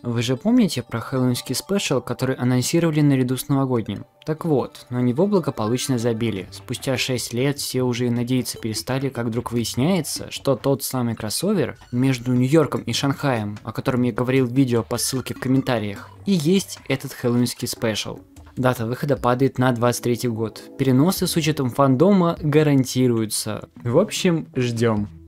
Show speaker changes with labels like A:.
A: Вы же помните про хэллоуинский спешл, который анонсировали наряду с новогодним? Так вот, на него благополучно забили. Спустя 6 лет все уже и надеяться перестали, как вдруг выясняется, что тот самый кроссовер между Нью-Йорком и Шанхаем, о котором я говорил в видео по ссылке в комментариях, и есть этот хэллоуинский спешл. Дата выхода падает на 23 год. Переносы с учетом фандома гарантируются. В общем, ждем.